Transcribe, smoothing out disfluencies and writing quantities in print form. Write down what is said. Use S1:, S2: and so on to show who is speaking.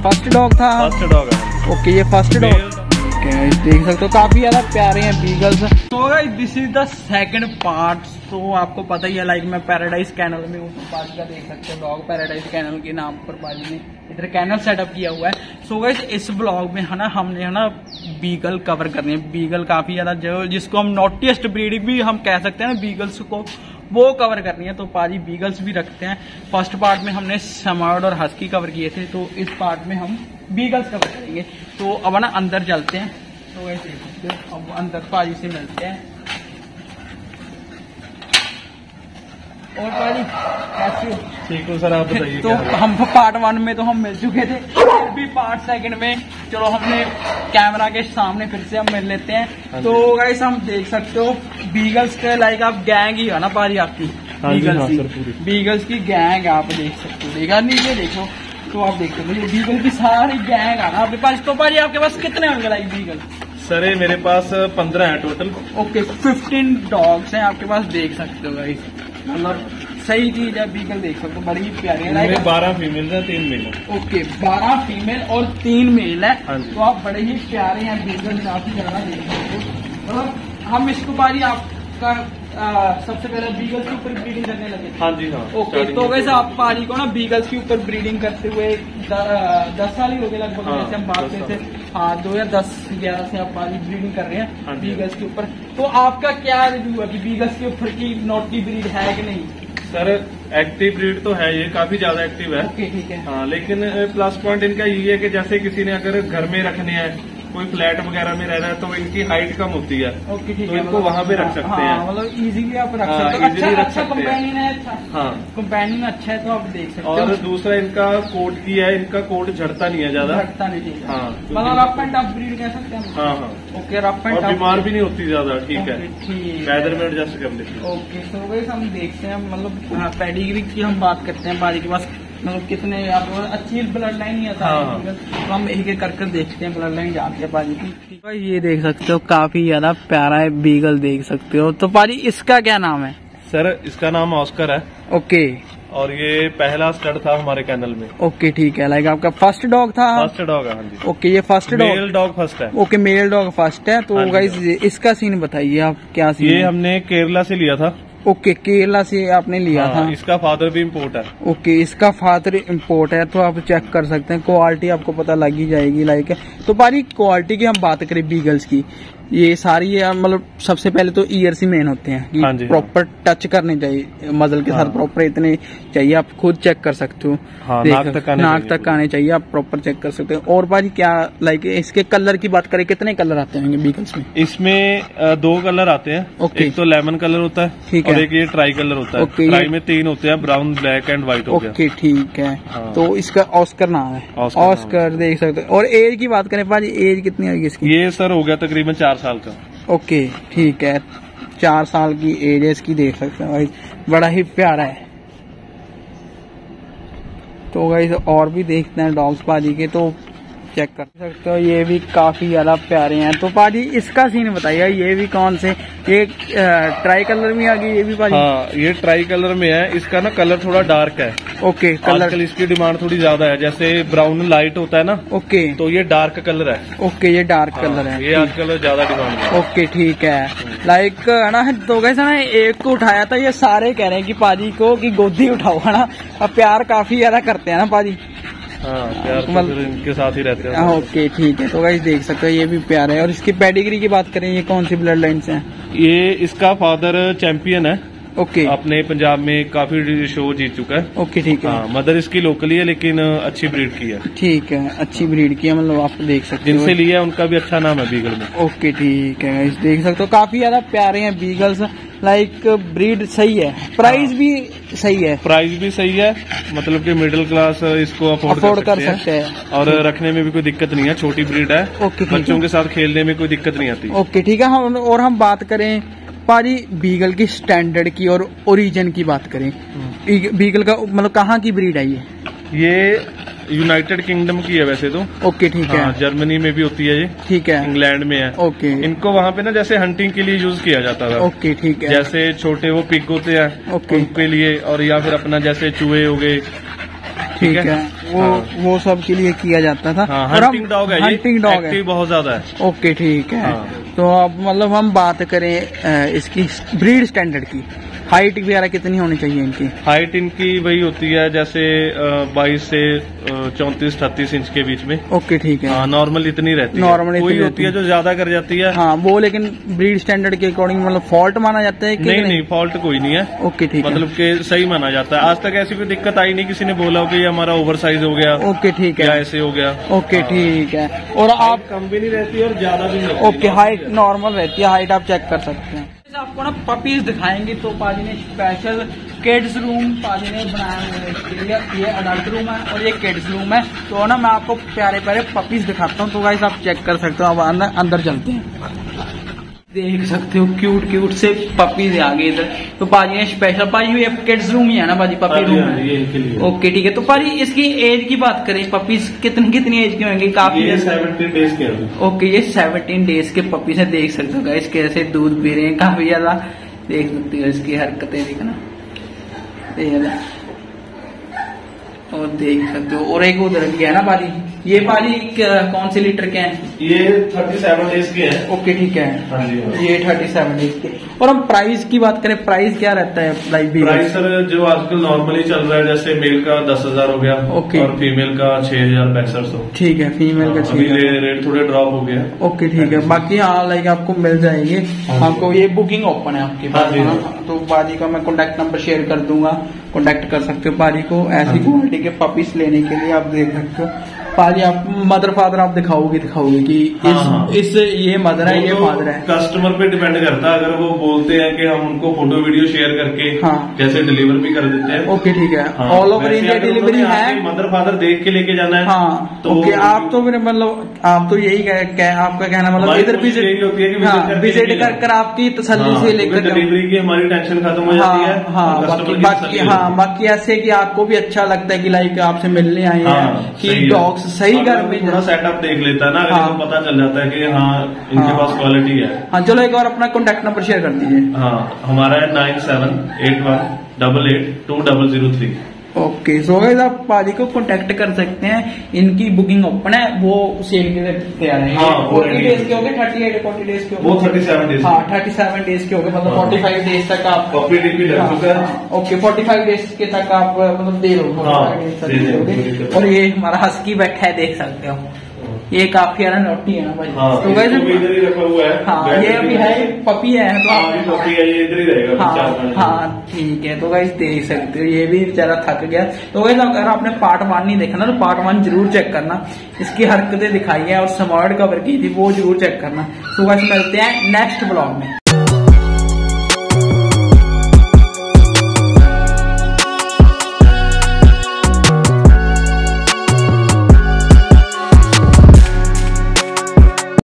S1: First dog था?
S2: First dog है।
S1: Okay, ये फर्स्ट डॉग देख सकते हो, काफी ज्यादा प्यारे हैं बीगल्स। तो guys this is the second part. तो आपको पता ही है, लाइक मैं पैराडाइज कैनल में हूँ, बाजी का देख सकते हो डॉग पैराडाइज कैनल के नाम पर बाजी ने इधर कैनल सेटअप किया हुआ है। सो गाइस इस ब्लॉग में है ना, हमने है ना बीगल कवर करनी है। बीगल काफी ज्यादा जो जिसको हम नॉटीएस्ट ब्रीड भी हम कह सकते हैं ना बीगल्स को, वो कवर करनी है। तो पाजी बीगल्स भी रखते हैं। फर्स्ट पार्ट में हमने समर्ड और हस्की कवर किए थे, तो इस पार्ट में हम बीगल्स कवर करेंगे। तो अब ना अंदर चलते हैं। तो ऐसे अब अंदर पाजी से मिलते हैं। और पाजी कैसे हो?
S2: ठीक हो सर, आप बताइए।
S1: तो हम पार्ट 1 में तो हम मिल चुके थे, फिर भी पार्ट 2 में चलो हमने कैमरा के सामने फिर से हम मिल लेते हैं। तो गाइस हम देख सकते हो बीगल्स के लाइक आप गैंग ही है ना पाजी आपकी, बीगल्स की गैंग आप देख सकते हो। देखा नीचे देखो तो आप देख सकते हो बीगल की सारी गैंग है ना आपके पास। तो पाजी आपके पास कितने होंगे लाइक बीगल?
S2: सर मेरे पास 15 है टोटल।
S1: ओके, 15 डॉग्स हैं आपके पास, देख सकते हो गाइस। मतलब सही चीज है, बीगल देख सकते हो, बड़ी प्यारी है। 12
S2: फीमेल है, 3 मेल है।
S1: ओके, 12 फीमेल और 3 मेल है। तो आप बड़े ही प्यारे हैं बीगल, काफी ज्यादा देख सकते हो। मतलब हम इसको पाजी आपका सबसे पहले बीगल्स के ऊपर ब्रीडिंग करने लगे।
S2: हाँ जी हाँ।
S1: ओके, तो वैसे आप पाजी को ना बीगल्स के ऊपर ब्रीडिंग करते हुए 10 साल ही हो गए लगभग। जैसे हम बात करते थे, हाँ 2010-11 से आप पाजी ब्रीडिंग कर रहे हैं बीगल्स के ऊपर। तो आपका क्या रिव्यू है कि बीगल्स के ऊपर की नॉटी ब्रीड है कि नहीं?
S2: सर एक्टिव ब्रीड तो है, ये काफी ज्यादा एक्टिव है।
S1: ओके, ठीक है।
S2: हाँ, लेकिन प्लस पॉइंट इनका ये है कि जैसे किसी ने अगर घर में रखने हैं, कोई फ्लैट वगैरह में रह रहा है, तो इनकी हाइट कम होती है।
S1: ओके, ठीक
S2: तो
S1: है।
S2: इनको वहाँ पे रख सकते हैं।
S1: मतलब इजीली आप रख सकते हो। अच्छा कंपेनियन है। अच्छा,
S2: हाँ
S1: कंपेनियन अच्छा है, तो आप देख सकते हो।
S2: और दूसरा इनका कोट की है, इनका कोट झड़ता नहीं है ज्यादा।
S1: झड़ता नहीं है।
S2: हाँ,
S1: मतलब रफ एंड टफ ब्रीड कह सकते हैं।
S2: हाँ हाँ।
S1: ओके, रफ एंड टफ,
S2: बीमार भी नहीं होती ज्यादा। ठीक है,
S1: ठीक
S2: वेदर में एडजस्ट कर लेती है।
S1: ओके, तो वैसे हम देखते हैं, मतलब पेडिग्री की हम बात करते हैं बाजी के पास मतलब कितने आप अच्छी ब्लड लाइन ही है। तो हम एक एक करके देखते हैं ब्लड लाइन जाते हैं पाजी की। तो ये देख सकते हो, काफी ज्यादा प्यारा है बीगल, देख सकते हो। तो पाजी इसका क्या नाम है?
S2: सर इसका नाम ऑस्कर है।
S1: ओके,
S2: और ये पहला स्टड था हमारे कैनल में।
S1: ओके, ठीक है। लाइक आपका फर्स्ट डॉग था?
S2: फर्स्ट डॉग है, हाँ जी।
S1: ओके, ये first dog,
S2: male dog first है।
S1: ओके, मेल डॉग फर्स्ट है। तो गाइस इसका सीन बताइए आप, क्या सीन?
S2: ये हमने केरला से लिया था।
S1: ओके, केरला से आपने लिया था।
S2: इसका फादर भी इम्पोर्ट है।
S1: ओके, इसका फादर इम्पोर्ट है, तो आप चेक कर सकते हैं, क्वालिटी आपको पता लग ही जाएगी। लाइक तो बारी क्वालिटी की हम बात करें बीगल्स की, ये सारी मतलब सबसे पहले तो ईयर्स ही मेन होते हैं कि प्रॉपर टच करने चाहिए मजल के साथ, प्रॉपर इतने चाहिए, आप खुद चेक कर सकते हो। नाक तक आने चाहिए, आप प्रॉपर चेक कर सकते हो। और बाजी क्या लाइक इसके कलर की बात करें, कितने कलर आते हैं बीगल्स में?
S2: इसमें 2 कलर आते हैं। एक तो लेमन कलर होता है,
S1: ठीक
S2: है,
S1: और
S2: एक ये ट्राई कलर होता है। ट्राई में 3 होते हैं, ब्राउन, ब्लैक एंड व्हाइट हो गया।
S1: ओके, ठीक है। तो इसका ऑस्कर नाम है, ऑस्कर देख सकते हो। और एज की बात करें पाजी, एज कितनी होगी इसकी? ये
S2: सर हो गया तकरीबन 4 साल का।
S1: ओके, ठीक है, 4 साल की एज है इसकी, देख सकते हैं भाई, बड़ा ही प्यारा है। तो गाइस और भी देखते हैं डॉग्स पाजी के, तो चेक कर सकते हो, ये भी काफी ज्यादा प्यारे हैं। तो पाजी इसका सीन बताइए, ये भी कौन से, ये ट्राई कलर में आ गई ये भी पाजी?
S2: हाँ, ये ट्राई कलर में है। इसका ना कलर थोड़ा डार्क है।
S1: ओके, कलर
S2: इसकी डिमांड थोड़ी ज्यादा है, जैसे ब्राउन लाइट होता है ना।
S1: ओके,
S2: तो ये डार्क कलर है।
S1: ओके, ये डार्क कलर है,
S2: ये आजकल ज्यादा डिमांड है।
S1: ओके, ठीक है। लाइक है ना, तो कैसे ना एक को उठाया था, ये सारे कह रहे हैं कि पाजी को कि गोदी उठाओ, है ना। अब प्यार काफी ज्यादा करते हैं ना पाजी।
S2: हाँ, प्यार तो फिर इनके साथ ही रहते हैं।
S1: ओके, ठीक है। तो गाइस देख सकते हो, ये भी प्यार है। और इसकी पेडिग्री की बात करें, ये कौन सी ब्लड लाइन से है?
S2: ये इसका फादर चैंपियन है।
S1: ओके,
S2: अपने पंजाब में काफी शो जीत चुका है।
S1: ओके, ठीक है।
S2: मदर इसकी लोकली है, लेकिन अच्छी ब्रीड की है।
S1: ठीक है, अच्छी ब्रीड की है, मतलब आप देख सकते हो।
S2: जिनसे लिया उनका भी अच्छा नाम है बीगल में।
S1: ओके, ठीक है, इस देख सकते हो, काफी ज्यादा प्यारे हैं बीगल्स। लाइक ब्रीड सही है, प्राइस भी सही है।
S2: प्राइस भी सही है, मतलब कि मिडिल क्लास इसको अफोर्ड कर सकते हैं। और रखने में भी कोई दिक्कत नहीं है, छोटी ब्रीड है।
S1: ओके,
S2: बच्चों के साथ खेलने में कोई दिक्कत नहीं आती।
S1: ओके, ठीक है। और हम बात करें पाजी बीगल की स्टैंडर्ड की और ओरिजिन की बात करें, बीगल का मतलब कहाँ की ब्रीड है ये?
S2: यूनाइटेड किंगडम की है वैसे तो।
S1: ओके, ठीक है।
S2: जर्मनी में भी होती है ये।
S1: ठीक है,
S2: इंग्लैंड में है।
S1: ओके,
S2: इनको वहाँ पे ना जैसे हंटिंग के लिए यूज किया जाता था।
S1: ओके, ठीक है।
S2: जैसे छोटे वो पिग होते हैं,
S1: ओके,
S2: उनके लिए, और या फिर अपना जैसे चूहे हो गए।
S1: ठीक है। वो सब के लिए किया जाता था।
S2: हंटिंग डॉग है,
S1: हंटिंग डॉग है,
S2: बहुत ज्यादा है।
S1: ओके ठीक है। तो अब मतलब हम बात करें इसकी ब्रीड स्टैंडर्ड की, हाइट वगैरह कितनी होनी चाहिए इनकी?
S2: हाइट इनकी वही होती है जैसे 22 से 34-38 इंच के बीच में।
S1: ओके ठीक है।
S2: नॉर्मल इतनी रहती है,
S1: नॉर्मल
S2: कोई होती है जो ज्यादा कर जाती है।
S1: हाँ वो लेकिन ब्रीड स्टैंडर्ड के अकॉर्डिंग मतलब फॉल्ट माना जाता है कि
S2: नहीं, फॉल्ट कोई नहीं है।
S1: ओके ठीक है,
S2: मतलब के सही माना जाता है। आज तक ऐसी कोई दिक्कत आई नहीं, किसी ने बोला हो कि ये हमारा ओवर साइज हो गया।
S1: ओके ठीक है,
S2: ऐसे हो गया।
S1: ओके ठीक है। और आप
S2: कम भी नहीं रहती और ज्यादा भी नहीं।
S1: ओके, हाइट नॉर्मल रहती है, हाइट आप चेक कर सकते हैं। आपको ना पपीज दिखाएंगे तो पाजी ने स्पेशल किड्स रूम पाजी ने बनाया हुआ है इसके लिए। ये अडल्ट रूम है और ये किड्स रूम है। तो ना मैं आपको प्यारे प्यारे पपीज दिखाता हूँ, तो गाइस आप चेक कर सकते हो। अब अंदर चलते हैं, देख सकते हो क्यूट क्यूट से पपीज आ गए इधर। तो पाजी ने स्पेशल, पाजी ये किड्स रूम ही है ना पाजी, पपी रूम है। ओके ठीक है। तो पाजी इसकी एज की बात करें, पपीज कितनी एज के होंगे? काफी
S2: 17 डेज के।
S1: ओके, ये 17 डेज के पपीज है। देख सकते हो गाइस कैसे दूध पी रहे हैं, काफी ज्यादा। देख सकते हो इसकी हरकतें, देखना और देख सकते हो। और एक उधर भी है ना पाजी, ये पाजी कौन से लीटर के हैं?
S2: ये 37 डेज के हैं।
S1: ओके ठीक है।
S2: हाँ जी,
S1: ये 37 डेज के। और हम प्राइस की बात करें, प्राइस क्या रहता है?
S2: प्राइस सर जो आजकल नॉर्मली चल रहा है, जैसे मेल का 10,000 हो गया।
S1: ओके। और
S2: फीमेल का 6,500।
S1: ठीक है, फीमेल का 6,000।
S2: रेट थोड़े ड्रॉप हो गया।
S1: ओके ठीक है। बाकी हाँ लाइक आपको मिल जाएंगे। आपको ये बुकिंग ओपन है आपके पास। तो बाजी का मैं कॉन्टेक्ट नंबर शेयर कर दूंगा, कॉन्टेक्ट कर सकते हो बाजी को ऐसी क्वालिटी के पपीज लेने के लिए। आप देख सकते हो पाजी, आप मदर फादर आप दिखाओगे कि इस ये मदर है, ये फादर है।
S2: कस्टमर पे डिपेंड करता है। अगर वो बोलते हैं कि हम उनको फोटो वीडियो शेयर करके जैसे डिलीवर भी कर देते हैं।
S1: ओके ठीक है। ऑल ओवर इंडिया डिलीवरी है।
S2: मदर फादर देख के लेके जाना है।
S1: हाँ तो आप तो मेरे मतलब आप तो यही आपका कहना मतलब इधर विजिट
S2: होती है कि
S1: विजिट कर आपकी तसल्ली से लेकर
S2: डिलीवरी की हमारी टेंशन खत्म हो जाती है।
S1: बाकी ऐसे कि आपको भी अच्छा लगता है कि लाइक आपसे मिलने आए हैं कि डॉग्स सही घर में
S2: थोड़ा सेटअप देख लेता है ना, अगर पता चल जाता है कि इनके पास क्वालिटी है।
S1: हाँ चलो एक और अपना कॉन्टेक्ट नंबर शेयर कर दीजिए।
S2: हाँ हमारा है 9781882003।
S1: ओके सो गाइस आप पाजी को कांटेक्ट कर सकते हैं। इनकी बुकिंग ओपन है, वो सेल के लिए तैयार है। 40 डेज के हो गए, 38 40 डेज के हो गए,
S2: वो 37 डेज।
S1: हाँ 37 डेज के हो गए, मतलब 45 डेज तक आप ओके 45 डेज के तक आप मतलब दे दो। और ये हमारा हस्की बैठा है, देख सकते हो। ये काफी है ना, नोटी है ना भाई। तो
S2: वैसे इधर ही रखा हुआ है।
S1: हाँ ये अभी है पपी है तो
S2: पपी है, ये इधर ही रहेगा।
S1: हाँ ठीक है। तो गाइस देख सकते हो ये भी बेचारा थक गया। तो गाइस अगर आपने पार्ट 1 नहीं देखा ना तो पार्ट 1 जरूर चेक करना। इसकी हरकतें दिखाई है और स्मार्ट कवर की थी, वो जरूर चेक करना। तो गाइस मिलते हैं नेक्स्ट ब्लॉग में।